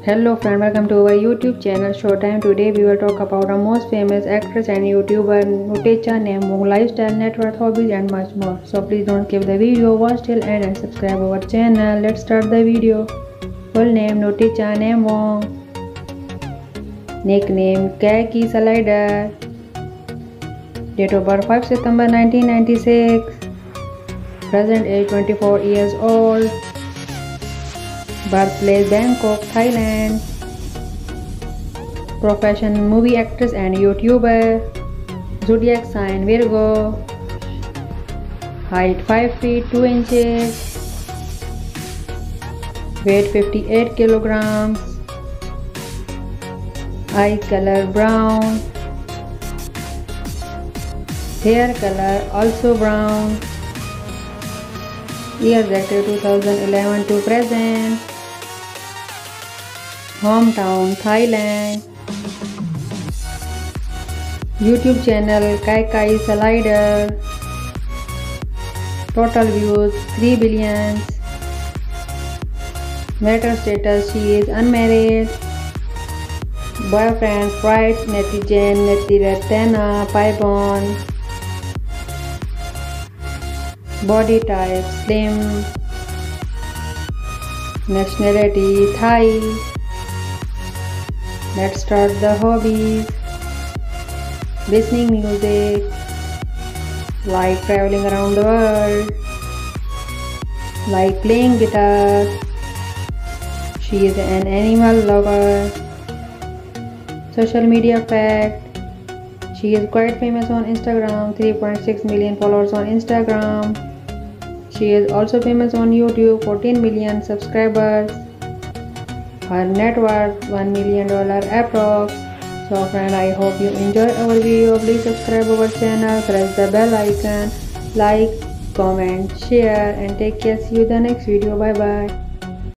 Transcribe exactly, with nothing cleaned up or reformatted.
Hello friend, welcome to our YouTube channel Showtime. Today we will talk about our most famous actress and YouTuber Nutecha Nyambung, lifestyle, net worth, hobbies and much more. So please don't skip the video, watch till end and subscribe our channel. Let's start the video. Full name Nutecha Nyambung. Nickname Kaki Slider. Date of birth five September nineteen ninety-six. Present age twenty-four years old. Birthplace Bangkok, Thailand. Profession movie actress and YouTuber. Zodiac sign Virgo. Height five feet two inches. Weight fifty-eight kilograms. Eye color brown. Hair color also brown. Years active two thousand eleven to present. Hometown Thailand. YouTube channel Kai Kai Slider. Total views three billion. Marital status she is unmarried. Boyfriend Fright Netizen Netiratena Paibon. Body type slim. Nationality Thai. Let's start the hobbies. Listening music. Like traveling around the world. Like playing guitar. She is an animal lover. Social media fact. She is quite famous on Instagram. three point six million followers on Instagram. She is also famous on YouTube. fourteen million subscribers. Her net worth one million dollars approx. So friend, I hope you enjoy our video. Please subscribe our channel, press the bell icon, like, comment, share and take care. See you in the next video. Bye bye.